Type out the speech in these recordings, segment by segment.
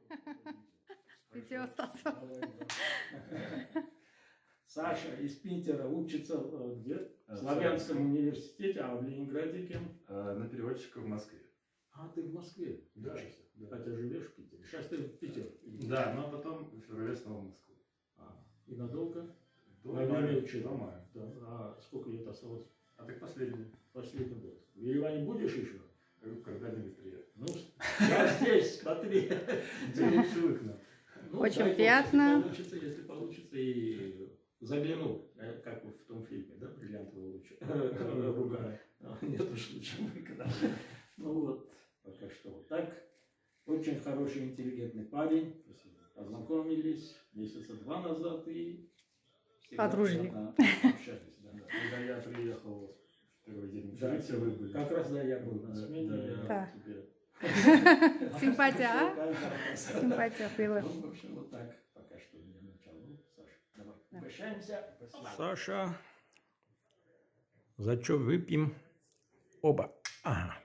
Видео Стаса. Саша из Питера учится где? В Славянском университете, а в Ленинграде кем? На переводчика в Москве. А, ты в Москве учишься? Да. Хотя живешь в Питере. Сейчас ты в Питере. Да, но потом в феврале снова в Москву. И надолго? До Во время учебы? До мая. Да. А сколько лет осталось? А так последний. Последний год. В Ереване будешь еще? Когда-нибудь приеду. Ну, я здесь, смотри. Перечу к нам. Ну, Очень приятно. Если получится, и загляну, как в том фильме, да, «Бриллиантовая рука». Нет уж лучше никогда. Ну вот, пока что вот так. Очень хороший, интеллигентный парень. Познакомились месяца 2 назад и... Подружились. Общались, да. Когда я приехал в первый день Да, все вы были. как раз, да, я был на смене. Да. Тебе... Симпатия, а? Симпатия была. Ну, в общем, вот так пока что для начала. Ну, Саша, давай, прощаемся. Саша, за что выпьем? Оба. Ага.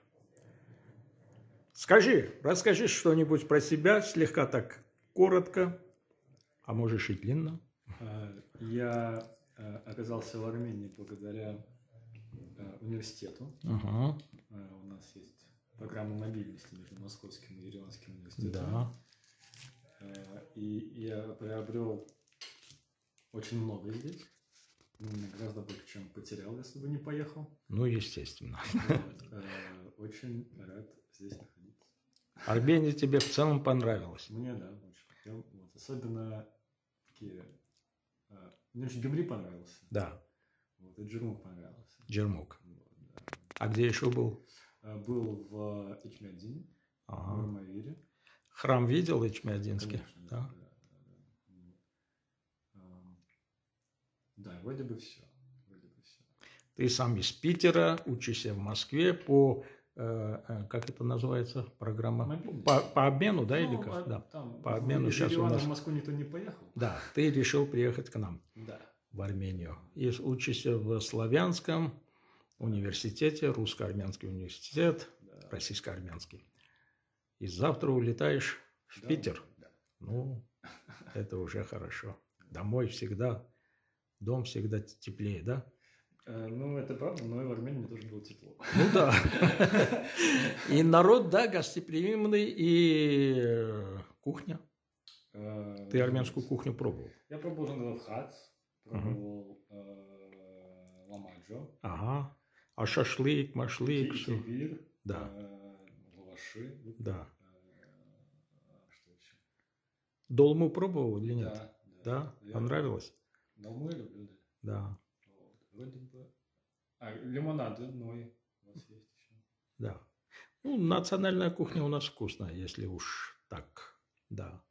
Расскажи что-нибудь про себя, слегка так коротко, а можешь и длинно. Я оказался в Армении благодаря университету. Ага. У нас есть программа мобильности между Московским и Ереванским университетом. Да. И я приобрел очень много здесь. Гораздо больше, чем потерял, если бы не поехал. Ну, естественно. Очень рад здесь находиться. Армения тебе в целом понравилась? Мне, да, очень хотел. Вот. Особенно такие... Мне очень Гюмри понравился. Да. Вот, и Джермук понравился. Джермук. Вот, да. А где еще был? Был в Ичмядине, в Армавире. Храм видел Ичмядинский? Конечно, Да. Да, вроде бы все. Ты сам из Питера, учишься в Москве по, как это называется, программа? По обмену, да, или как? Да. По обмену сейчас у нас... В Москву никто не поехал. Да, ты решил приехать к нам, да, в Армению. И учишься в Славянском университете, русско-армянский университет, да. Российско-армянский. И завтра улетаешь в Питер. Да. Ну, это уже хорошо. Домой всегда, дом всегда теплее, да? Ну, это правда, но и в Армении тоже было тепло. Ну да. И народ, да, гостеприимный, и кухня. Ты армянскую кухню пробовал? Я пробовал навхац, пробовал ламаджо. Ага. А шашлык, машлык, все. Кивир, да. лаваши. Да. Что еще? Долму пробовал или нет? Да. Да? Понравилось? Долму я люблю, да. Да. Вроде бы. Лимонад, ной у вас есть еще? Да. Ну, национальная кухня у нас вкусная, если уж так, да.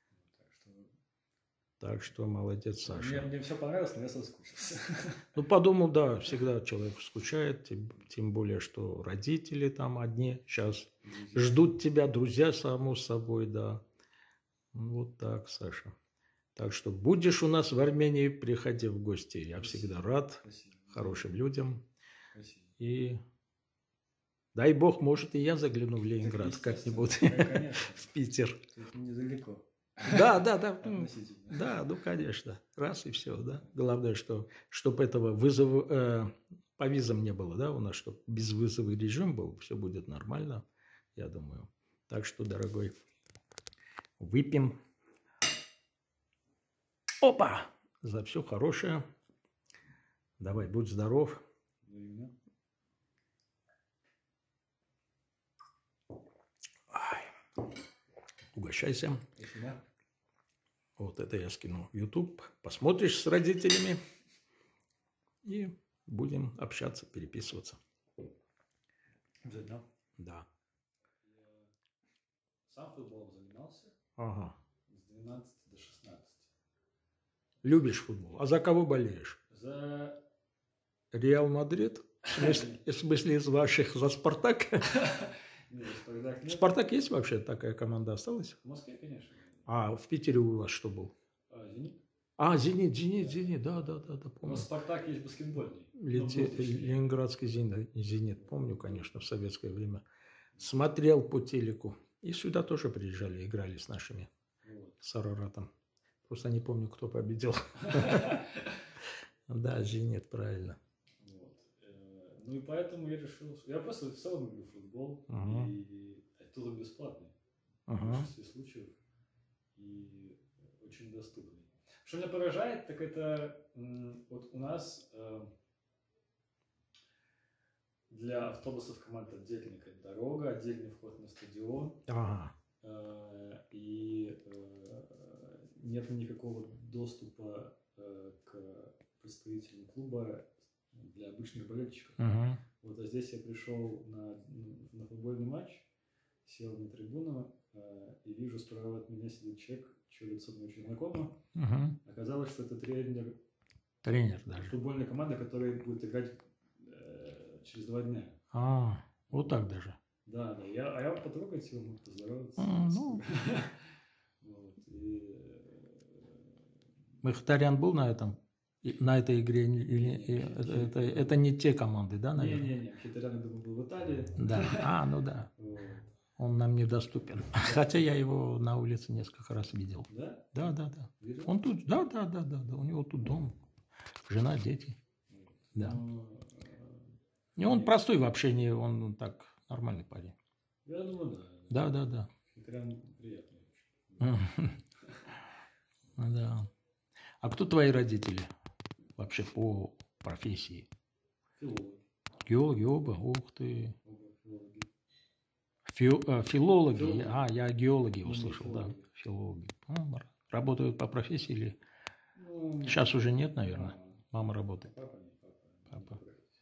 Так что молодец, Саша. Мне все понравилось, но я соскучился. Ну, по дому, да, всегда человек скучает, тем более, что родители там одни сейчас ждут тебя, друзья, само собой, да. Вот так, Саша. Так что будешь у нас в Армении, приходи в гости. Я всегда рад. Спасибо. Хорошим людям. Спасибо. И дай бог, может, и я загляну в Ленинград как-нибудь, в Питер. Недалеко. Да. Да, ну, конечно. Раз и все, да. Главное, чтобы этого вызова по визам не было, да, у нас, чтобы безвизовый режим был, все будет нормально, я думаю. Так что, дорогой, выпьем. Опа! За все хорошее. Давай, будь здоров. Угощайся. Спасибо. Вот это я скину в YouTube. Посмотришь с родителями. И будем общаться, переписываться. Да. Да. Я сам футболом занимался. Ага. С 12 до 16. Любишь футбол. А за кого болеешь? За... Реал Мадрид? В смысле из ваших за Спартак? Нет, Спартак нет. Спартак есть вообще такая команда осталась? В Москве, конечно. А в Питере у вас что был? Зенит. А, Зенит, да, помню. Но Спартак есть баскетбольный. Ленинградский Зенит, помню, конечно, в советское время. Смотрел по телеку. И сюда тоже приезжали, играли с нашими, Вот. с Араратом. Просто не помню, кто победил. Да, Зенит, правильно. Вот. Ну и поэтому я решил, я просто в целом люблю футбол, Ага. и это тоже бесплатный в Ага. большинстве случаев и очень доступный. Что меня поражает, так это вот у нас для автобусов команд отдельная дорога, отдельный вход на стадион, Ага. и нет никакого доступа к представителям клуба для обычных болельщиков. Мгм. Вот, а здесь я пришел на футбольный матч, сел на трибуну и вижу, справа от меня сидит человек, чье лицо мне очень знакомо. Мгм. Оказалось, что это тренер Тренер даже. футбольной команды, которая будет играть через 2 дня. Вот так даже. Да, да. Я потрогать его, мог поздороваться. Ну. Вот, и, Мхтарян был на этой игре? Это не те команды, да, наверное? Не-не-не, Мхитарян, я думаю, был в Италии. Да. Ну да. Вот. Он нам недоступен. Хотя я его на улице несколько раз видел. Да? Да. Видел? Он тут, да. У него тут дом, жена, дети. Да. Ну, И он простой в общении, он так нормальный парень. я думаю, да. Да. Мхитарян приятный очень. Да. А кто твои родители вообще по профессии? Филологи. Геологи оба? Ух ты. Оба филологи. Филологи. Филологи. Я геологи Ну, услышал, да. филологи. Филологи. Работают по профессии или... Ну, Сейчас уже нет, наверное. Мама работает. Папа не папа. Папа.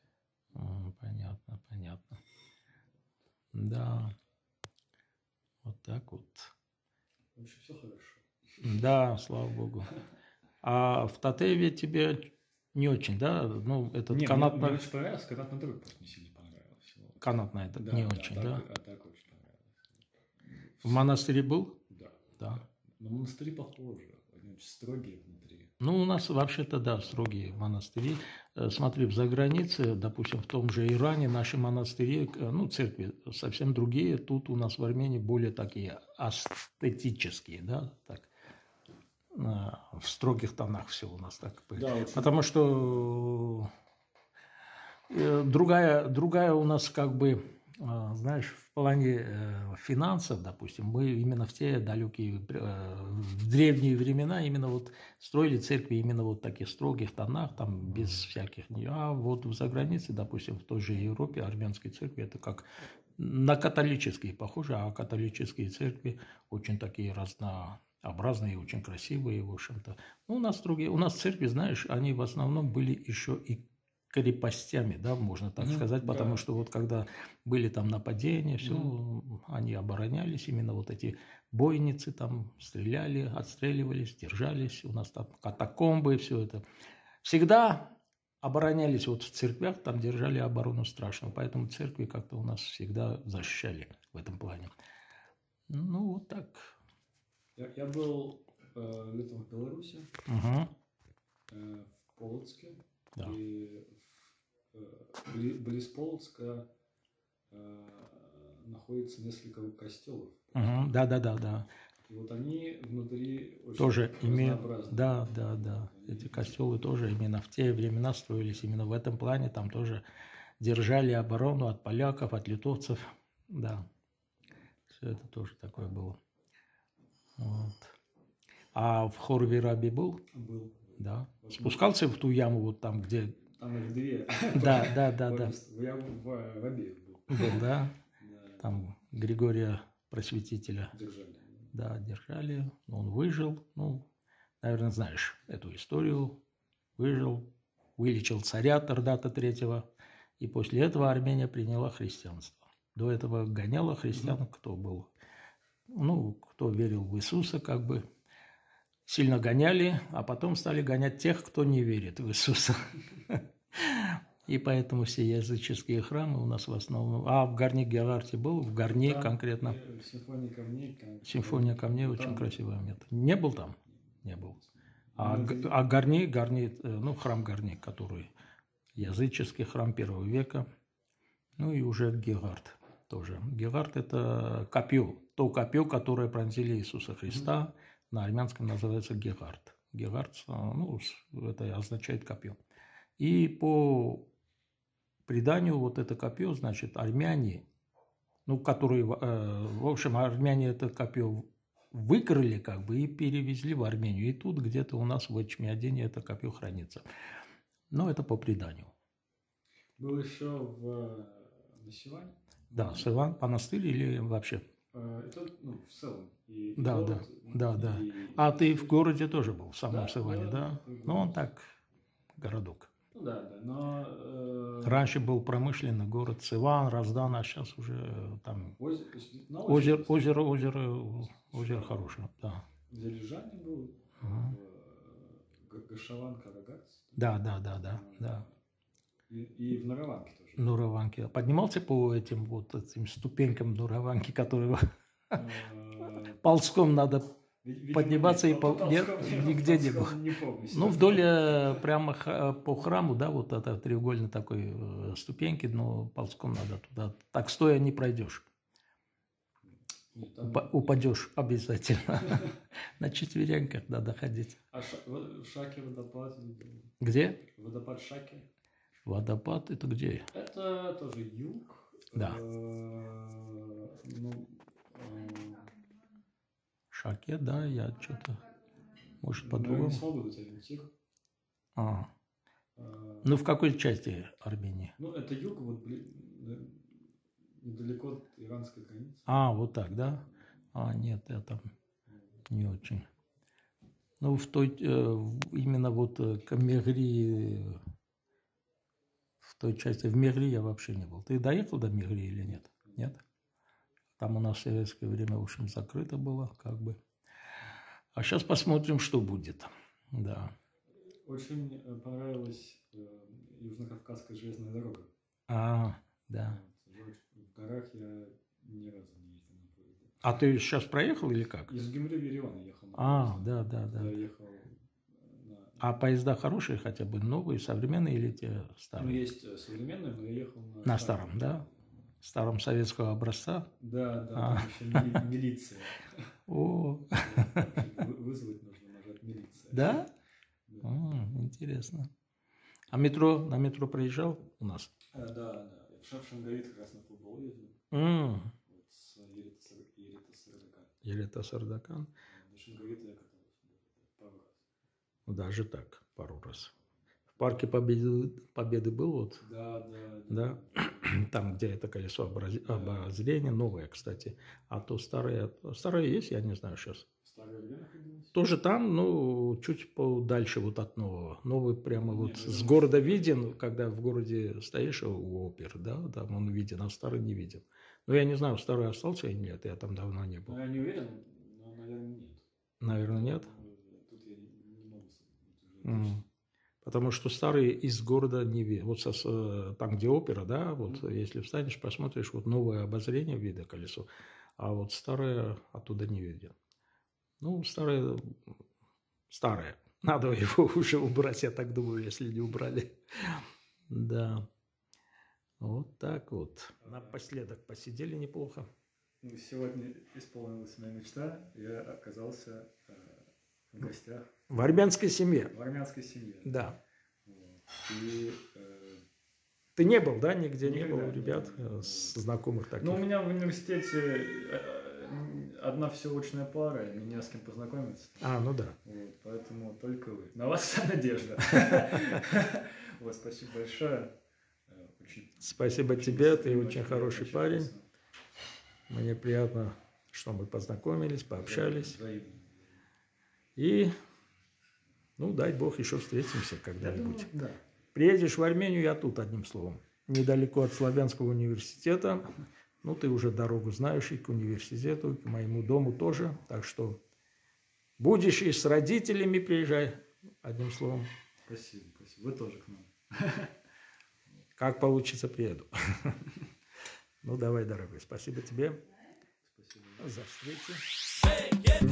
Понятно. Да. Вот так вот. В общем, все хорошо. Да, слава богу. А в Татеве тебе не очень, да? Ну, этот Мне канатный... очень понравился, канатный друг просто не сильно понравился. Канатный этот не очень, да? А так очень понравилось. В монастыре был? Да. Да. Но монастыри похожи. Они очень строгие внутри. Ну, у нас вообще-то, да, строгие монастыри. Смотри, в загранице, допустим, в том же Иране наши монастыри, ну, церкви совсем другие. Тут у нас в Армении более такие эстетические, да, так. В строгих тонах все у нас так. Да, очень. Потому что другая у нас как бы, знаешь, в плане финансов, допустим, мы именно в те далекие, в древние времена именно вот строили церкви именно вот в таких строгих тонах, там без всяких... А вот в загранице, допустим, в той же Европе армянской церкви это как на католические похоже, а католические церкви очень такие разнообразные, очень красивые, в общем-то. Ну, у нас другие, у нас церкви, знаешь, они в основном были еще и крепостями, да, можно так сказать, потому что вот когда были там нападения, все, они оборонялись, именно вот эти бойницы там стреляли, отстреливались, держались, у нас там катакомбы, все это. Всегда оборонялись вот в церквях, там держали оборону страшную, поэтому церкви как-то у нас всегда защищали в этом плане. Ну, вот так. Я был летом в Беларуси, в Полоцке. Да. И близ Полоцка находится несколько костелов. Да. И вот они внутри очень Тоже имеют, разнообразны. да. Эти костелы тоже именно в те времена строились именно в этом плане, там тоже держали оборону от поляков, от литовцев, да. Все это тоже такое было. Вот. А в Хорвираби был? Был. Да. Спускался в ту яму вот там, где... Там их две. Да. Я в обеих был. Был, да. Да. Там Григория Просветителя. Держали. Да, держали. Он выжил. Ну, наверное, знаешь эту историю. Выжил, вылечил царя Тардата III. И после этого Армения приняла христианство. До этого гоняла христиан, кто был, ну, кто верил в Иисуса, как бы. Сильно гоняли, а потом стали гонять тех, кто не верит в Иисуса. И поэтому все языческие храмы у нас в основном... А в Гарни-Гегарте был? В Гарни конкретно? Симфония камней. Симфония камней очень красивое место. Не был там? Не был. А Гарни, ну, храм Гарни, который языческий храм 1 века. Ну и уже Гегард тоже. Гегард – это копье. то копье, которое пронзили Иисуса Христа, на армянском называется гегард. Гегард, ну, это означает копье. И по преданию вот это копье, значит, армяне, ну, которые, в общем, армяне это копье выкрали как бы и перевезли в Армению. И тут где-то у нас в Эчмиадине это копье хранится. Но это по преданию. Был еще на Сиване? Да, Сиван, монастырь или вообще? Это, ну, в целом. И Да, город, да. и- А ты в городе тоже был, в самом Да, Сиване, да? да. Ну, он так, городок. Ну да, но... Раньше был промышленный город Сиван, Раздан, а сейчас уже там на озеро хорошее, да. В Дилижане был, Мгм. Гашаван, Карагац. Да. И в Нараванке тоже. Нураванки. Поднимался по этим ступенькам Нураванки, которые ползком надо Видимо, подниматься и нет, Полтавского нигде не было. Не помню. Ну, вдоль прямо по храму, да, вот это треугольной такой ступеньки, но ползком надо туда. Так стоя не пройдешь. И там- Упадешь обязательно. На четвереньках надо ходить. А в Шаке водопад? Где? Водопад Шаки? Водопад это где? Это тоже юг. Да. Ну, Шаке, да, я что-то, может, наверное, по-другому. не смогу дать ориентир. А. Ну, в какой части Армении? Ну, это юг, вот недалеко от иранской границы. А, вот так, да? А, нет, я там не очень. Ну, именно вот Мегри, в той части, в Мегри я вообще не был. Ты доехал до Мегри или нет? Нет? Там у нас в советское время, в общем, закрыто было, как бы. А сейчас посмотрим, что будет. Да. Очень понравилась Южно-Кавказская железная дорога. А, да. В горах я ни разу не ездил на поезде. А ты сейчас проехал или как? Из Гюмри в Ереван я ехал на А, поезде. да. Я ехал А поезда хорошие хотя бы, новые, современные или те Ну, старые? есть современные, но я ехал На старом, да? Старом советского образца? Да, А. там еще милиция. О, Вызвать нужно, нажать милиция. да? Да. Интересно. А метро, на метро проезжал у нас? Да. В Шамгавит как раз на футбол ездил. М, Вот с Ерета-Сардакан. Ерета-Сардакан. На Шамгавит я катался пару раз. Даже так, пару раз. В парке Победы был вот, Да. там, где это колесо обозрения, новое, кстати. А то старое есть, я не знаю сейчас. Старое где находилось? Тоже там, ну, чуть подальше вот от нового. Новый прямо вот Не, с ну, города виден, когда в городе стоишь у опер, да, там он виден, а старый не виден. Но я не знаю, старый остался или нет, я там давно не был. Ну, я не уверен, но, наверное, нет. Наверное, нет. Тут я не могу судить. М. Потому что старые из города не видно. Вот там, где опера, да, вот если встанешь, посмотришь, вот новое обозрение видно колесо, а вот старое оттуда не виден. Ну, старое. Надо его уже убрать, я так думаю, если не убрали. Да. Вот так вот. Напоследок посидели неплохо. Ну, сегодня исполнилась моя мечта. Я оказался в гостях В армянской семье. в армянской семье. Да. Вот. И, Ты не был, да, нигде не Никогда был, не ребят, был. знакомых таких? ну, у меня в университете одна всеочная пара, и мне не с кем познакомиться. А, ну да. Вот, поэтому только вы. На вас вся надежда. Вот, спасибо большое. Спасибо тебе, ты очень приятно, хороший очень парень. вкусно. Мне приятно, что мы познакомились, пообщались. Взаимно. И, ну, дай бог, еще встретимся Я когда-нибудь. думаю, да. Приедешь в Армению, я тут, одним словом. Недалеко от Славянского университета. Ну, ты уже дорогу знаешь и к университету, и к моему дому тоже. Так что будешь и с родителями приезжай, одним словом. Спасибо. Вы тоже к нам. Как получится, приеду. Ну, давай, дорогой, спасибо тебе Спасибо. за встречу.